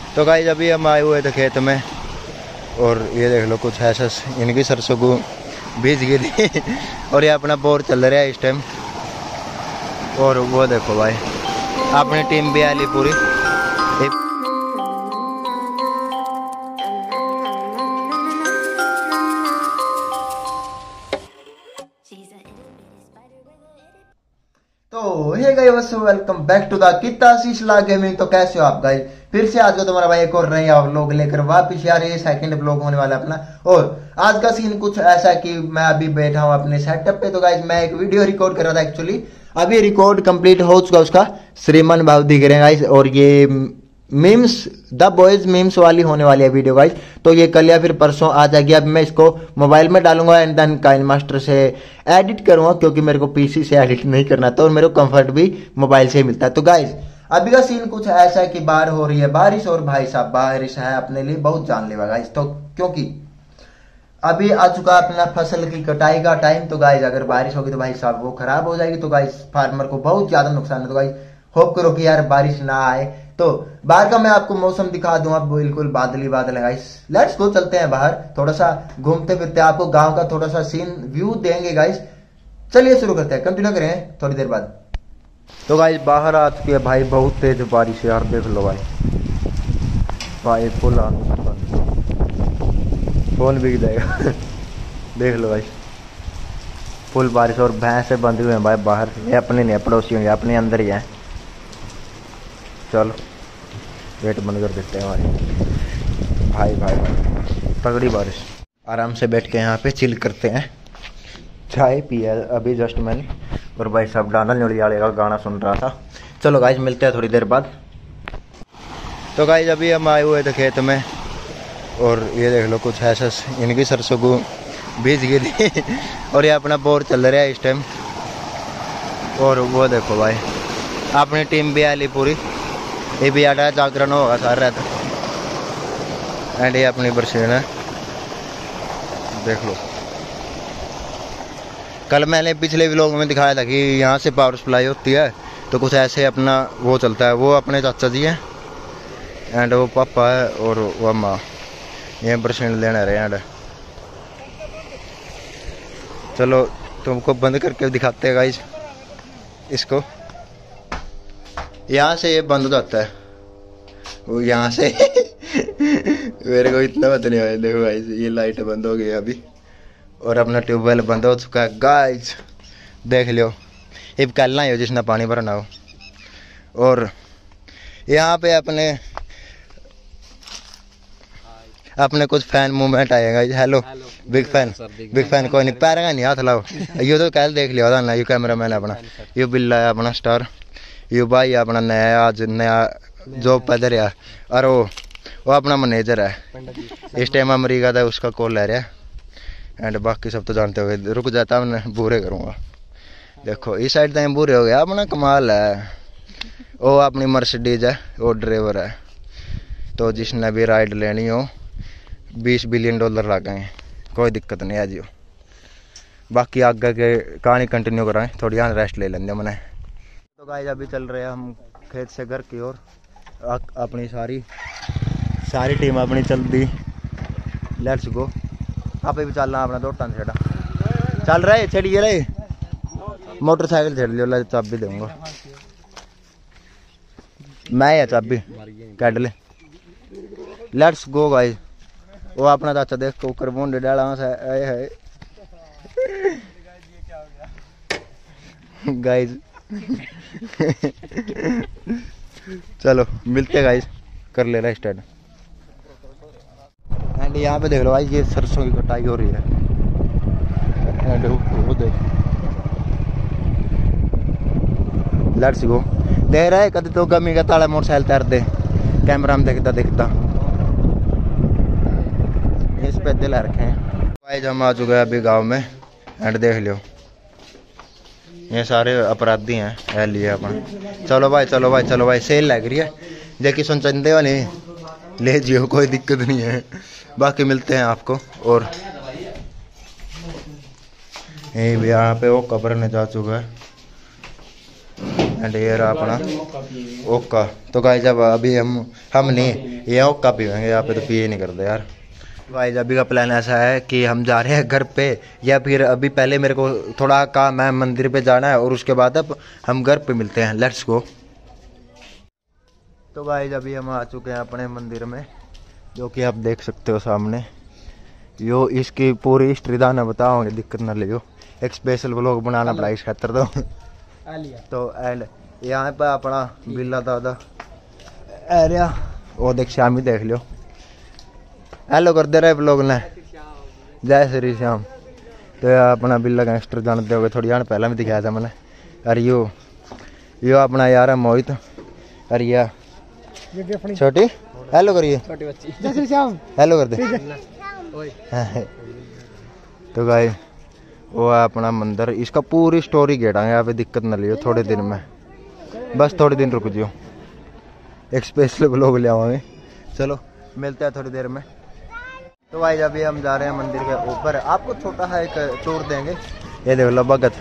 तो गाइस अभी हम आए हुए थे खेत में और ये देख लो कुछ ऐसा इनकी सरसों को भीज गई थी और ये अपना बोर चल रहा है इस टाइम। और वो देखो भाई अपनी टीम भी आ ली पूरी। तो hey guys welcome back to the कितासीसला गेमिंग। तो कैसे हो आप गाइस? फिर से आज का तुम्हारा भाई एक और नया व्लॉग लेकर वापस यार ये सेकंड व्लॉग होने वाला है अपना। और आज का सीन कुछ ऐसा कि मैं अभी बैठा हूं अपने सेटअप पे। तो गाइस मैं एक वीडियो रिकॉर्ड कर रहा था एक्चुअली, अभी रिकॉर्ड कंप्लीट हो चुका उसका। श्रीमान भाव दिख रहे हैं गाइस और ये मीम्स द बॉयज मीम्स वाली होने वाली है वीडियो गाइस। तो ये कल या फिर परसों आ जाएगी। अब मैं इसको मोबाइल में डालूंगा एंड देन काइन मास्टर से एडिट करूंगा क्योंकि मेरे को पीसी से एडिट नहीं करना था और मेरे को कंफर्ट भी मोबाइल से ही मिलता है। तो गाइस अभी का सीन कुछ ऐसा है कि बाहर हो रही है बारिश और भाई साहब बारिश है अपने लिए बहुत जानलेवा गाइस। तो क्योंकि अभी आ चुका अपना फसल की कटाई का टाइम। तो गाइस अगर बारिश होगी तो भाई साहब वो खराब हो जाएगी। तो गाइस फार्मर को बहुत ज्यादा नुकसान है। तो गाइस होप करो कि यार बारिश ना आए। तो बाहर का मैं आपको मौसम दिखा दूं, अब बिल्कुल बादल ही बादल है गाइस। लेट्स गो चलते हैं बाहर, थोड़ा सा घूमते फिरते आपको गांव का थोड़ा सा सीन व्यू देंगे गाइस। चलिए शुरू करते हैं, कंटिन्यू करें थोड़ी देर बाद। तो गाइस बाहर आ चुकी है भाई बहुत तेज बारिश यार, देख लो भाई फुल फोन बिक जाएगा देख लो भाई फुल बारिश और भैंसे बंधे हुए हैं भाई बाहर। ये अपने नहीं पड़ोसी होंगे, अपने अंदर ही है। चलो गेट बंद कर देते हैं भाई तगड़ी बारिश। आराम से बैठ के यहाँ पे चिल करते हैं। चाय पिया अभी जस्ट मैंने और भाई साहब डाना न्योली वाले का गाना सुन रहा था। चलो गाइज मिलते हैं थोड़ी देर बाद। तो गाइज अभी हम आए हुए थे खेत में और ये देख लो कुछ ऐसा इनकी सरसों को भीज गई थी और ये अपना बोर चल रहा है इस टाइम। और वो देखो भाई अपनी टीम भी आ ली पूरी। ये भी आटा जागरण होगा सारा रहता एंड ये अपनी बरसीन है देख लो। कल मैंने पिछले व्लॉग में दिखाया था कि यहाँ से पावर सप्लाई होती है तो कुछ ऐसे अपना वो चलता है। वो अपने चाचा जी हैं एंड वो पापा है और वो अम्मा ये बरसीन लेने रहे एंड चलो तुमको बंद करके दिखाते हैं गाइस। इसको यहाँ से ये बंद हो जाता है वो यहाँ से मेरे को इतना पता नहीं आया। देखो गाइस ये लाइट बंद हो गई अभी और अपना ट्यूबवेल बंद हो चुका है गाइस, देख लियो। ये कहना ही हो जिसने पानी भरना हो। और यहाँ पे अपने कुछ फैन मूवमेंट आएगा। हेलो बिग फैन कोई नहीं पैरेगा नहीं हाथ लाओ। ये तो कल देख लिया था ना, ये कैमरा मैन अपना ये बिल्ला है अपना स्टार, ये भाई अपना नया आज नया जॉब पे दे रहा और वो अपना मैनेजर है इस टाइम अमेरिका था, उसका कॉल ले रहा है एंड बाकी सब तो जानते हो। रुक जाता मैं बुरे करूँगा। देखो इस साइड तो बुरे हो गया अपना कमाल है। वो अपनी मर्सिडीज है वो ड्राइवर है। तो जिसने भी राइड लेनी हो $20 बिलियन लग गए, कोई दिक्कत नहीं है जी। बाकी आगे के कहानी कंटिन्यू कराएं, थोड़ी यहाँ रेस्ट ले लेंगे मैंने। तो गाइस अभी चल रहे हैं हम खेत से घर की ओर। अपनी सारी टीम अपनी चल दी। Let's go. आप भी चलना अपना दो टन छेड़ा चल रहा है छेड़िए रहे मोटरसाइकिल छेड़ लियो। ला चाबी दूंगा मैं या चाबी काट ले। Let's go guys. वो अपना चाचा देख को करबोन डाला है गाइस चलो मिलते गाइस, कर ले रहा स्टार्ट। एंड यहाँ पे देख लो भाई ये सरसों की कटाई हो रही है एंड वो देख लेट्स गो। देख रहा है कद तो गमी का ताला मोटरसाइकिल तैर दे कैमरा में दिखता इस पे दिल रखे हैं। भाई हम आ चुके हैं अभी गांव में एंड देख लियो ये सारे अपराधी हैं है लिए अपन। चलो भाई सेल लग रही है देखिए सुन चंदे वाले ले जियो कोई दिक्कत नहीं है। बाकी मिलते हैं आपको। और यहाँ पे वो कब्र ने जा चुका है एंड ये रहा अपना ओका। तो गाइस जब अभी हम नहीं ये ओका पीवेंगे, यहाँ पे तो पिए नहीं करते यार। गाइस अभी का प्लान ऐसा है कि हम जा रहे हैं घर पे, या फिर अभी पहले मेरे को थोड़ा काम है, मंदिर पे जाना है, और उसके बाद अब हम घर पे मिलते हैं। Let's go. तो गाइस अभी हम आ चुके हैं अपने मंदिर में, जो कि आप देख सकते हो सामने। यो इसकी पूरी हिस्ट्री दाना बताओगे, दिक्कत ना लियो, एक स्पेशल व्लॉग बनाना पड़ा इस खातर तो एंड यहाँ पे अपना बिल्ला दादा एरिया वो देख श्याम ही देख लियो, हेलो कर दे रहे व्लॉग ने, जय श्री श्याम। तो यार अपना बिल्ला गैंगस्टर जानते हो, थोड़ी यार पहला भी दिखाया था मैंने। अरे यो अपना यार है मोहित, अरे यार छोटी हेलो करिए, छोटी बच्ची जय श्री श्याम हेलो कर दे तो गाइस वो है अपना मंदिर, इसका पूरी स्टोरी घेड़ांगे यहाँ पे, दिक्कत ना लियो थोड़े दिन में, बस थोड़े दिन रुक जियो, एक स्पेशल व्लॉग ले आवांगे। चलो मिलते हैं थोड़ी देर में। तो भाई अभी हम जा रहे हैं मंदिर के ऊपर, आपको छोटा सा एक टूर देंगे, ये देख लो भगत।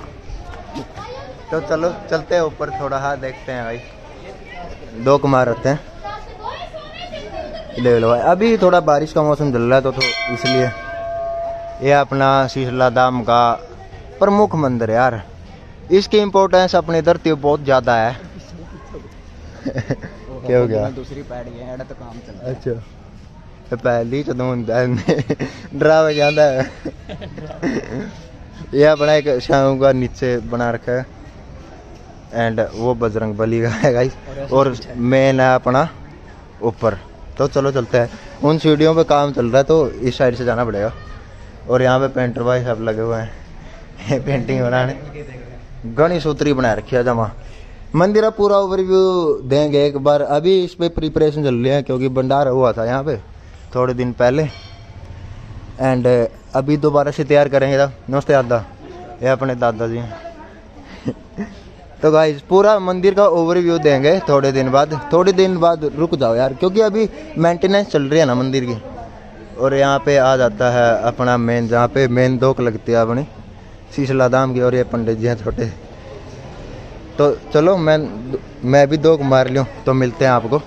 तो चलो चलते हैं ऊपर थोड़ा, हाँ देखते हैं भाई, दो कुमार रहते हैं, देख लो भाई। अभी थोड़ा बारिश का मौसम चल रहा है तो इसलिए ये अपना शीतला धाम का प्रमुख मंदिर है यार, इसकी इम्पोर्टेंस अपनी धरती में बहुत ज़्यादा है क्या हो गया, दूसरी पैड़ी है तो काम चल रहा है। अच्छा तो पहली डरावा ज्यादा है ये अपना एक शाम का नीचे बना रखा है, एंड वो बजरंग बली का है गाइस, और मेन है अपना ऊपर। तो चलो चलते हैं, उन सीढ़ियों पे काम चल रहा है तो इस साइड से जाना पड़ेगा। और यहाँ पे पेंटर भाई सब लगे हुए हैं पेंटिंग बनाने, गणेश सूत्री बना रखी है जमा। मंदिर का पूरा ओवरव्यू देंगे एक बार, अभी इस पे प्रिपरेशन चल रही है क्योंकि भंडारा हुआ था यहाँ पे थोड़े दिन पहले, एंड अभी दोबारा से तैयार करेंगे। नमस्ते दादा, ये अपने दादा जी तो गाइस पूरा मंदिर का ओवरव्यू देंगे थोड़े दिन बाद रुक जाओ यार, क्योंकि अभी मेंटेनेंस चल रही है ना मंदिर की। और यहाँ पे आ जाता है अपना मेन, जहाँ पे मेन दोक लगती है अपनी शीतला धाम की, और ये पंडित जी हैं छोटे। तो चलो मैं भी दोक मार लूँ, तो मिलते हैं आपको।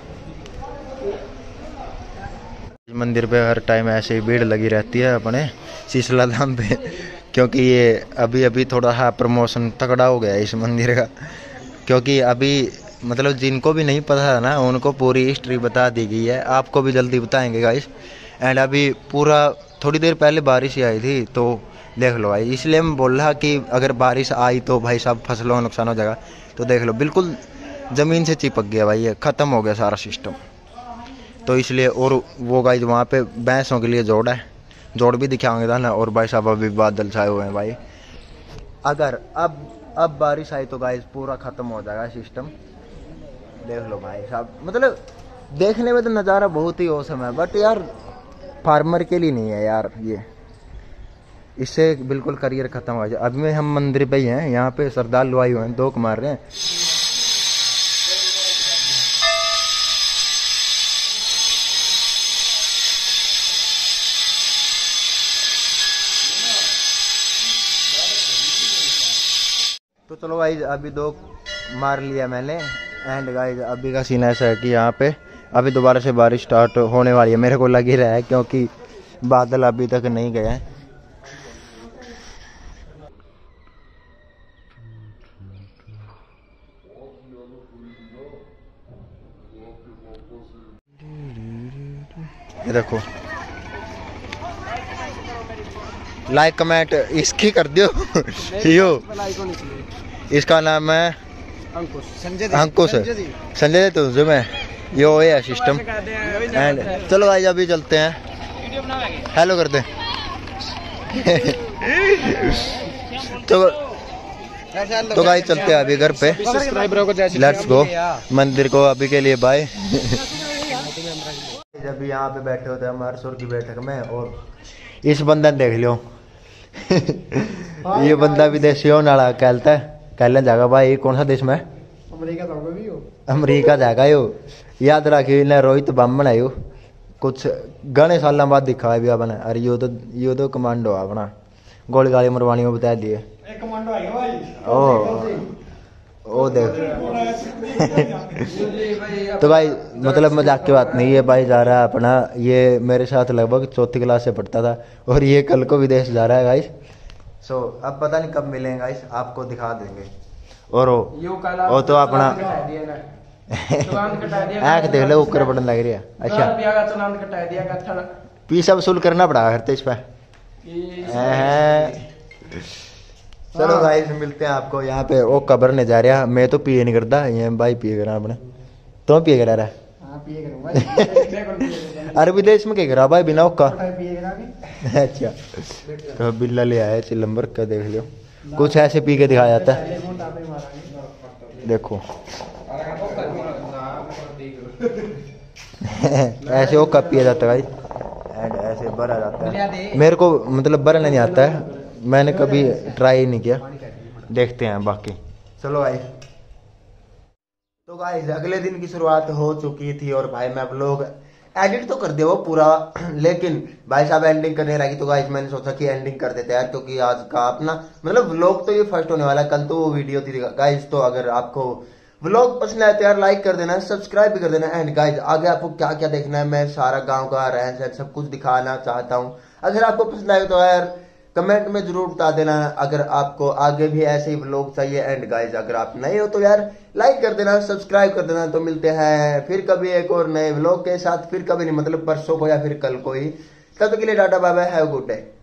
मंदिर पे हर टाइम ऐसे ही भीड़ लगी रहती है अपने शीतला धाम पे, क्योंकि ये अभी थोड़ा सा प्रमोशन तगड़ा हो गया है इस मंदिर का, क्योंकि अभी मतलब जिनको भी नहीं पता है ना उनको पूरी हिस्ट्री बता दी गई है, आपको भी जल्दी बताएंगे गाइस। एंड अभी पूरा थोड़ी देर पहले बारिश ही आई थी तो देख लो भाई, इसलिए मैं बोल रहा कि अगर बारिश आई तो भाई सब फसलों का नुकसान हो जाएगा। तो देख लो बिल्कुल ज़मीन से चिपक गया भाई, ये ख़त्म हो गया सारा सिस्टम। तो इसलिए, और वो गाइस वहाँ पे भैंसों के लिए जोड़ है, जोड़ भी दिखाएंगे था ना। और भाई साहब अभी बादल छाए हुए हैं भाई, अगर अब बारिश आई तो गाइस पूरा ख़त्म हो जाएगा सिस्टम। देख लो भाई साहब, मतलब देखने में तो नज़ारा बहुत ही औसम है, बट यार फार्मर के लिए नहीं है यार ये, इससे बिल्कुल करियर खत्म हो जाए। अभी में हम मंदिर पे ही हैं, यहाँ पे श्रद्धालु आए हुए हैं, दोक मार रहे हैं। तो चलो गाइज अभी दो मार लिया मैंने, एंड गाइज अभी का सीन ऐसा है कि यहाँ पे अभी दोबारा से बारिश स्टार्ट होने वाली है, मेरे को लग ही रहा है, क्योंकि बादल अभी तक नहीं गए हैं। ये देखो लाइक कमेंट इसकी कर दियो यो, इसका नाम है अंकुश संजय तो जो मैं यो है सिस्टम। एंड चलो भाई अभी चलते हैं, हेलो करते हैं तो भाई चलते हैं अभी घर पे, लेट्स गो मंदिर को अभी के लिए बाय। जब यहाँ पे बैठे होते हैं हमारे सुर की बैठक में, और इस बंदा देख लो ये बंदा विदेशी होने वाला कहता है, कहने जाएगा भाई कौन सा देश में, अमेरिका जाएगा यो, याद रखियो इन्हें रोहित बामन है यो, कुछ घने साल बाद दिखा है भी अपने। अरे यो तो कमांडो है अपना, गोली गाली मरवानी में बता दिए। वो देख। तो भाई मतलब मजाक की बात नहीं, ये भाई जा रहा है अपना, ये मेरे साथ लगभग चौथी क्लास से पढ़ता था और ये कल को विदेश जा रहा है गाइस। सो अब पता नहीं कब मिलेंगे गाइस, आपको दिखा देंगे। और वो तो अपना आँख देख लो ऊपर बटन लग रही है। अच्छा पैसा वसूल करना पड़ा करते इस पे। चलो गाइस मिलते हैं आपको यहाँ पे। वो कबर ने जा रहा, मैं तो पिए नहीं करता, ये भाई पिए करा अपने। तो पिए करा रहा अरे विदेश में क्या करा भाई बिना ओका। अच्छा तो बिल्ला ले आया चिलम्बर का, देख लो कुछ ऐसे पी के दिखाया जाता है। देखो ऐसे वो कप पिया जाता है भाई, एंड ऐसे भरा जाता है। मेरे को मतलब भरना नहीं आता है, मैंने कभी ट्राई नहीं किया, देखते हैं बाकी। चलो भाई तो गाइस अगले दिन की शुरुआत हो चुकी थी और भाई मैं व्लॉग एडिट तो कर दिया वो पूरा, लेकिन भाई साहब एंडिंग करने लगी। तो गाइस मैंने सोचा कि एंडिंग कर देते यार, क्योंकि आज का अपना मतलब व्लॉग तो ये फर्स्ट होने वाला है, कल तो वो वीडियो थी गाइस। तो अगर आपको व्लॉग पसंद आए तो यार लाइक कर देना, सब्सक्राइब भी कर देना। एंड गाइस आगे आपको क्या क्या देखना है, मैं सारा गाँव का रहन सहन सब कुछ दिखाना चाहता हूँ। अगर आपको पसंद आए तो यार कमेंट में जरूर बता देना अगर आपको आगे भी ऐसे ही व्लॉग चाहिए। एंड गाइस अगर आप नए हो तो यार लाइक कर देना, सब्सक्राइब कर देना। तो मिलते हैं फिर कभी एक और नए व्लॉग के साथ, फिर कभी नहीं मतलब परसों को या फिर कल को ही। तब तक के लिए tata bye bye, have a good day.